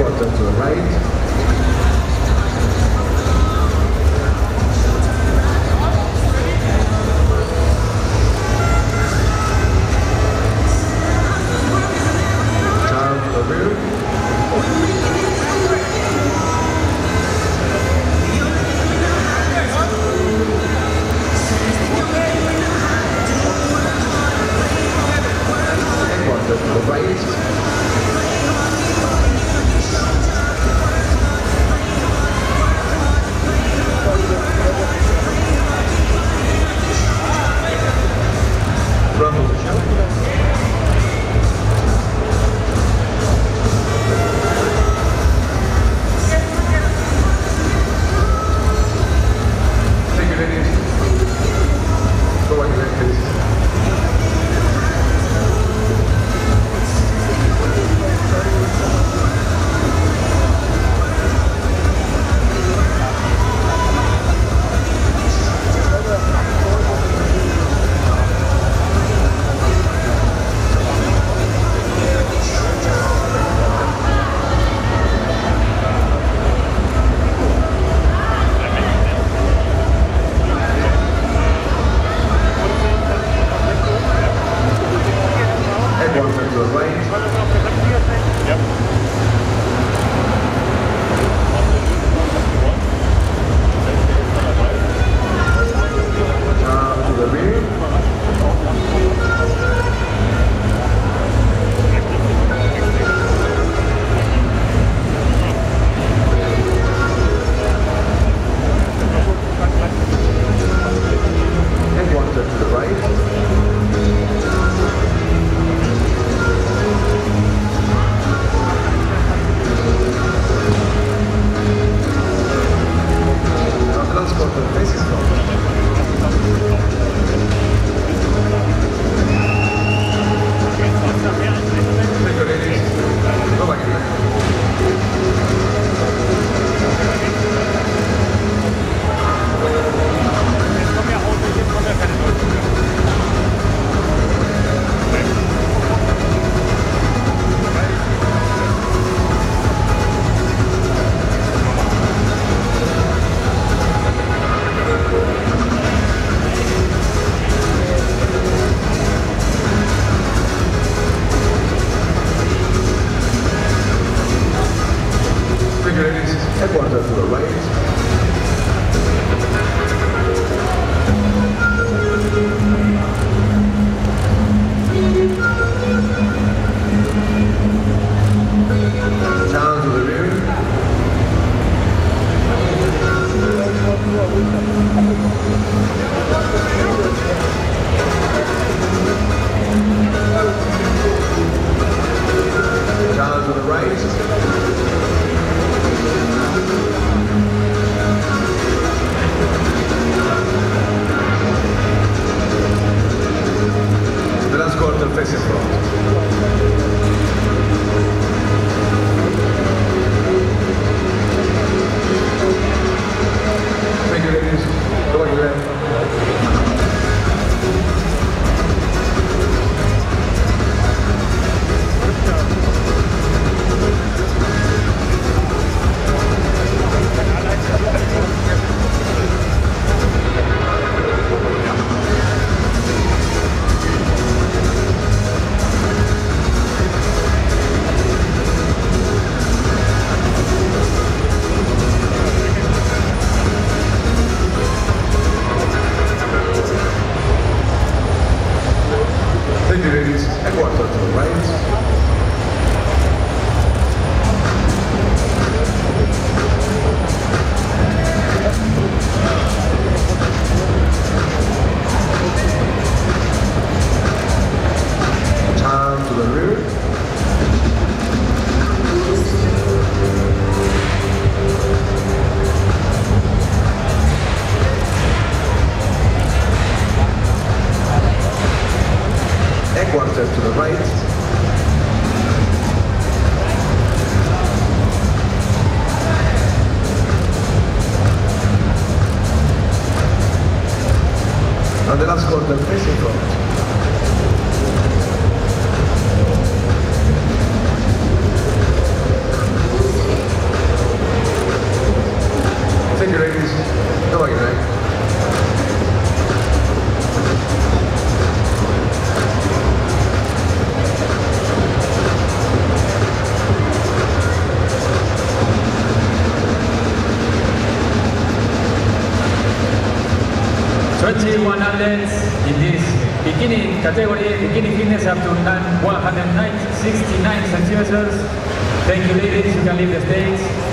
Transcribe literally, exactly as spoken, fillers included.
Headquarters to the right. Headquarters to the right. Down to the rear. Down to the right. Transporter facing front. Thank you, ladies. Go ahead. Thank you, ladies. Headquarters to the right. Turn to the rear. Headquarters to the right. And the last quarter facing front. twenty-one athletes in this bikini category, bikini fitness up to one hundred sixty-nine centimeters. Thank you, ladies. You can leave the stage.